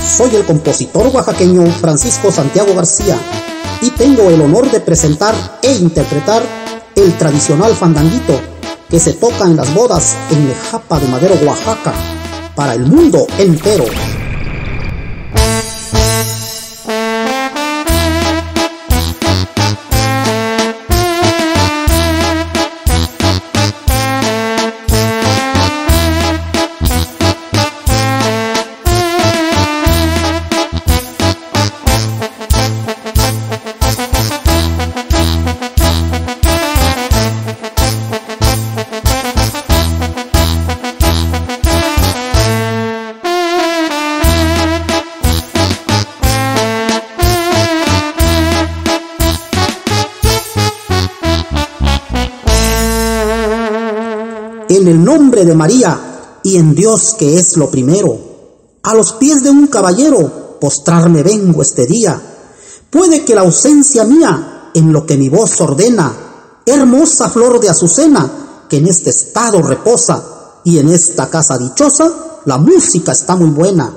Soy el compositor oaxaqueño Francisco Santiago García y tengo el honor de presentar e interpretar el tradicional fandanguito que se toca en las bodas en Nejapa de Madero, Oaxaca, para el mundo entero. En el nombre de María y en Dios que es lo primero, a los pies de un caballero postrarme vengo este día. Puede que la ausencia mía en lo que mi voz ordena, hermosa flor de azucena que en este estado reposa, y en esta casa dichosa la música está muy buena.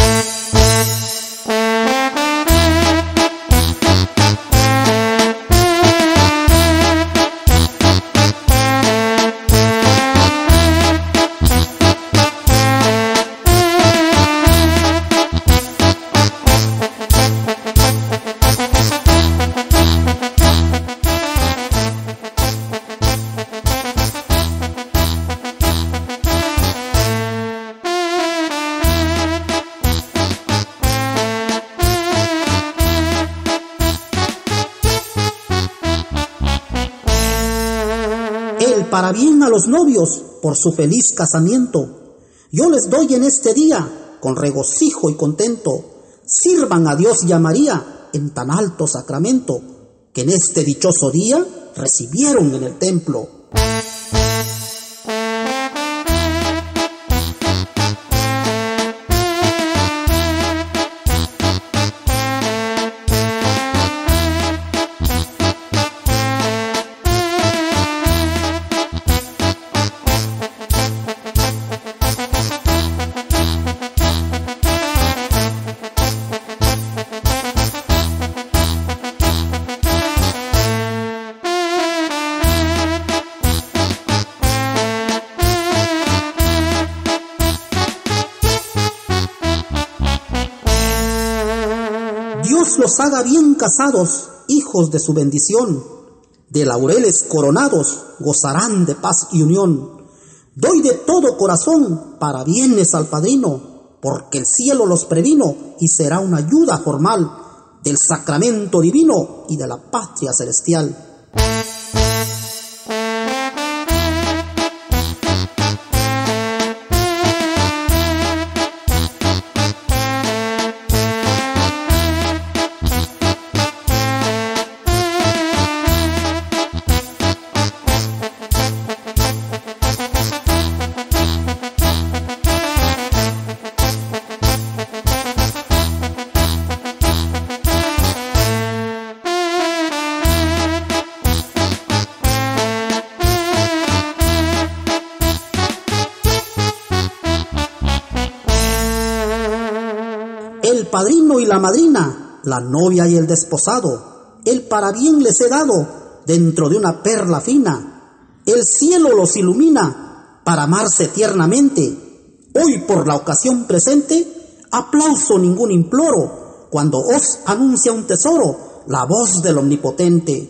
El parabién a los novios por su feliz casamiento, yo les doy en este día con regocijo y contento. Sirvan a Dios y a María en tan alto sacramento, que en este dichoso día recibieron en el templo. Dios los haga bien casados, hijos de su bendición, de laureles coronados, gozarán de paz y unión. Doy de todo corazón parabienes al padrino, porque el cielo los previno y será una ayuda formal del sacramento divino y de la patria celestial. El padrino y la madrina, la novia y el desposado, el parabién les he dado dentro de una perla fina. El cielo los ilumina para amarse tiernamente. Hoy por la ocasión presente, aplauso ningún imploro, cuando os anuncia un tesoro, la voz del Omnipotente.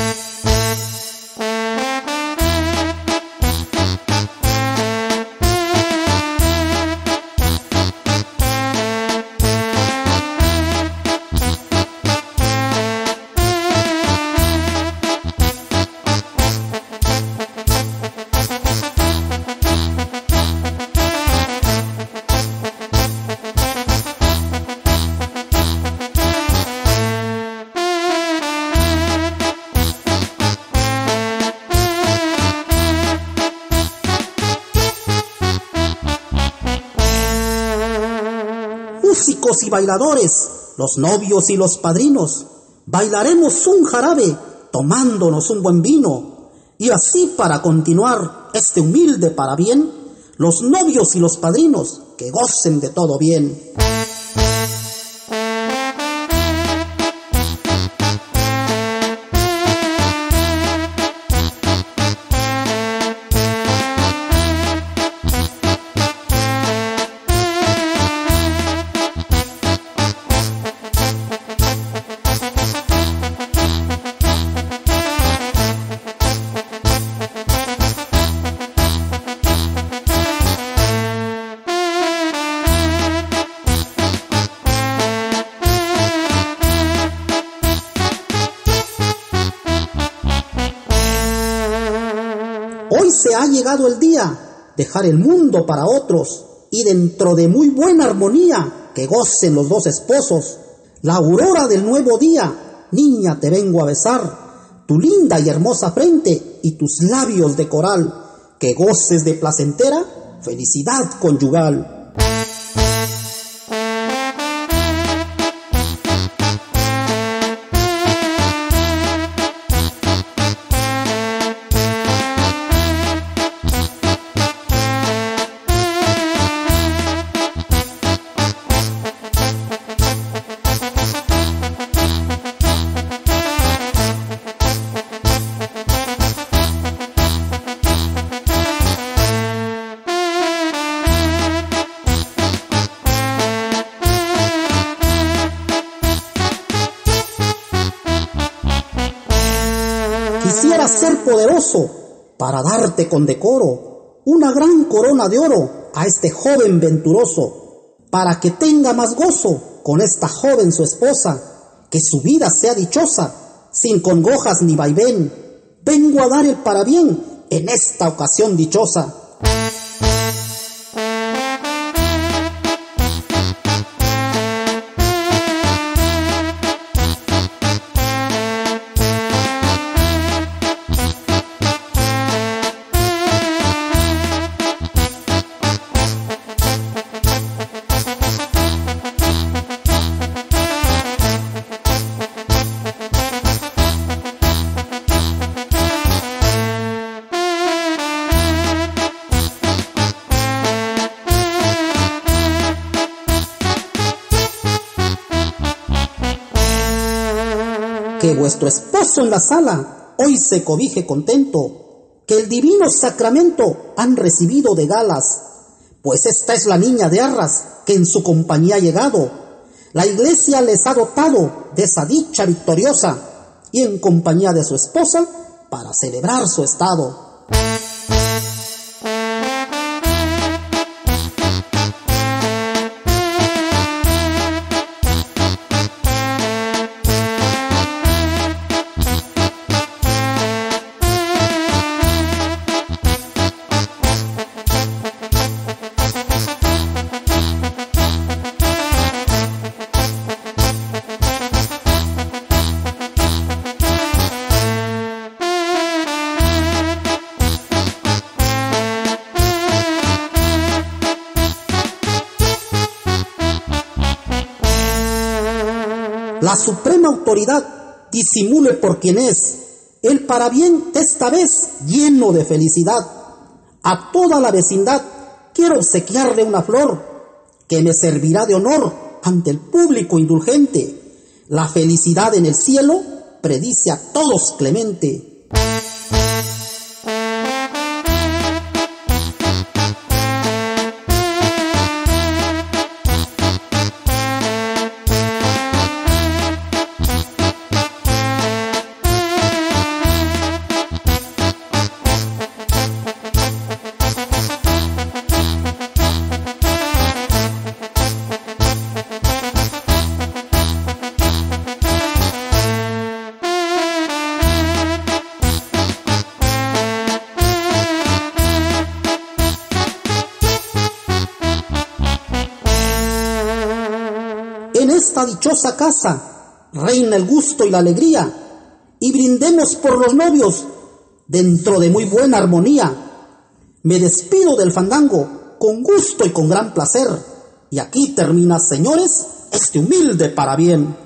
Músicos y bailadores, los novios y los padrinos, bailaremos un jarabe tomándonos un buen vino, y así para continuar este humilde parabién, los novios y los padrinos que gocen de todo bien. se ha llegado el día, dejar el mundo para otros, y dentro de muy buena armonía, que gocen los dos esposos. La aurora del nuevo día, niña, te vengo a besar, tu linda y hermosa frente y tus labios de coral, que goces de placentera felicidad conyugal. Quisiera ser poderoso para darte con decoro una gran corona de oro a este joven venturoso, para que tenga más gozo con esta joven su esposa, que su vida sea dichosa, sin congojas ni vaivén. Vengo a dar el parabién en esta ocasión dichosa. Que vuestro esposo en la sala hoy se cobije contento, que el divino sacramento han recibido de galas, pues esta es la niña de arras que en su compañía ha llegado. La iglesia les ha dotado de esa dicha victoriosa, y en compañía de su esposa para celebrar su estado. La suprema autoridad disimule por quien es, el parabién de esta vez lleno de felicidad. A toda la vecindad quiero obsequiarle una flor, que me servirá de honor ante el público indulgente. La felicidad en el cielo predice a todos clemente. En esta dichosa casa reina el gusto y la alegría, y brindemos por los novios dentro de muy buena armonía. Me despido del fandango con gusto y con gran placer, y aquí termina, señores, este humilde parabién.